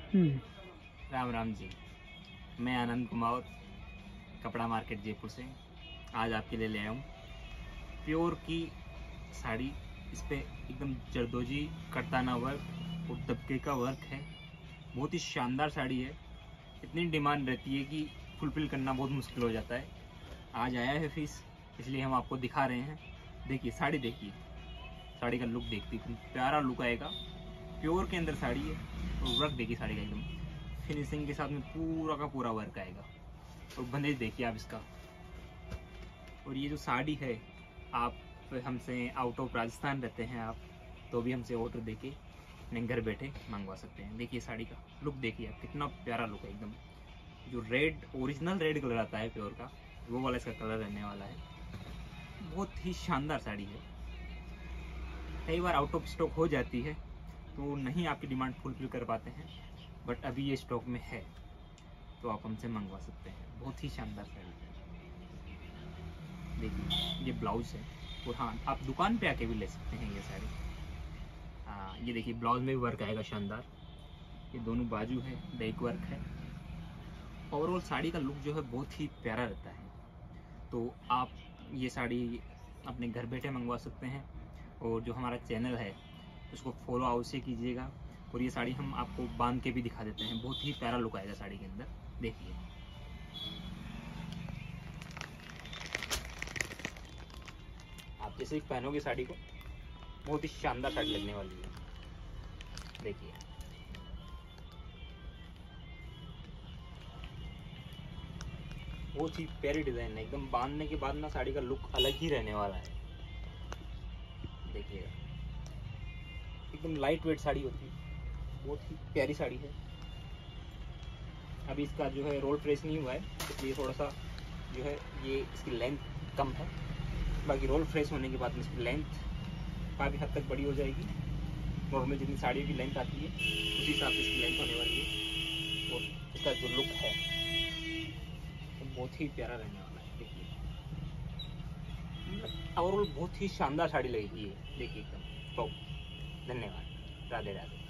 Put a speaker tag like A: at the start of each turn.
A: राम राम जी। मैं आनंद कुमार, कपड़ा मार्केट जयपुर से आज आपके लिए ले आया हूँ प्योर की साड़ी। इस पे एकदम जरदोजी कटाना वर्क और दबके का वर्क है। बहुत ही शानदार साड़ी है। इतनी डिमांड रहती है कि फुलफिल करना बहुत मुश्किल हो जाता है। आज आया है फीस, इसलिए हम आपको दिखा रहे हैं। देखिए साड़ी, देखिए साड़ी का लुक, देखती प्यारा लुक आएगा। प्योर के अंदर साड़ी है और वर्क देखिए साड़ी का एकदम फिनिशिंग के साथ में पूरा का पूरा वर्क आएगा। और बंदेज देखिए आप इसका। और ये जो साड़ी है, आप हमसे आउट ऑफ राजस्थान रहते हैं आप, तो भी हमसे ऑर्डर देके अपने घर बैठे मंगवा सकते हैं। देखिए साड़ी का लुक देखिए आप, कितना प्यारा लुक है एकदम। जो रेड, ओरिजिनल रेड कलर आता है प्योर का, वो वाला इसका कलर रहने वाला है। बहुत ही शानदार साड़ी है। कई बार आउट ऑफ स्टॉक हो जाती है तो नहीं आपकी डिमांड फुलफिल कर पाते हैं, बट अभी ये स्टॉक में है तो आप हमसे मंगवा सकते हैं। बहुत ही शानदार साड़ी है। देखिए ये ब्लाउज है। और हाँ, आप दुकान पे आके भी ले सकते हैं ये साड़ी। हाँ, ये देखिए ब्लाउज में भी वर्क आएगा शानदार। ये दोनों बाजू है, बैक वर्क है। ओवरऑल साड़ी का लुक जो है बहुत ही प्यारा रहता है। तो आप ये साड़ी अपने घर बैठे मंगवा सकते हैं। और जो हमारा चैनल है उसको फॉलो अवश्य कीजिएगा। और ये साड़ी हम आपको बांध के भी दिखा देते हैं। बहुत ही प्यारा लुक आएगा साड़ी के अंदर। देखिए आप जैसे ही पहनोगे साड़ी को, बहुत ही शानदार साड़ी लगने वाली है। देखिए बहुत ही प्यारी डिजाइन है एकदम। बांधने के बाद ना साड़ी का लुक अलग ही रहने वाला है। देखिएगा एकदम लाइट वेट साड़ी होती है। बहुत ही प्यारी साड़ी है। अभी इसका जो है रोल प्रेस नहीं हुआ है, इसलिए थोड़ा सा जो है ये इसकी लेंथ कम है। बाकी रोल फ्रेश होने के बाद में इसकी लेंथ काफ़ी हद तक बड़ी हो जाएगी। नॉर्मल जितनी साड़ियों की लेंथ आती है उसी हिसाब से इसकी लेंथ होने वाली है। और इसका जो लुक है तो बहुत ही प्यारा रहने वाला है। देखिए ओवरऑल बहुत ही शानदार साड़ी लगेगी ये। देखिए एकदम। तो धन्यवाद, राधे राधे।